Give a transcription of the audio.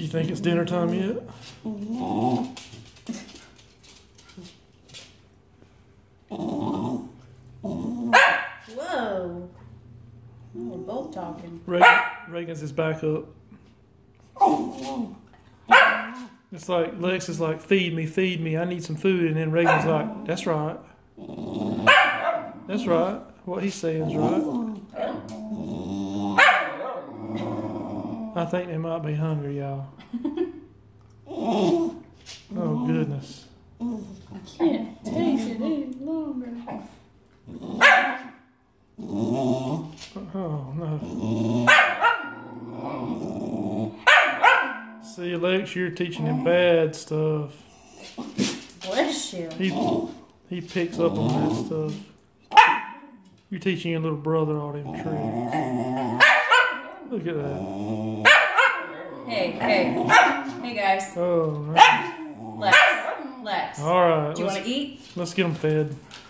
you think it's dinner time yet? Whoa. We're both talking. Reagan's his back up. It's like Lex is like, feed me, I need some food, and then Reagan's like, that's right. That's right. What he's saying is right. I think they might be hungry, y'all. Oh goodness. I can't take it any longer. Oh no. See, Lex, you're teaching him bad stuff. Bless you. He picks up on that stuff. You're teaching your little brother all them tricks. Look at that. Hey guys. Oh, man. Lex. All right. Do you want to eat? Let's get them fed.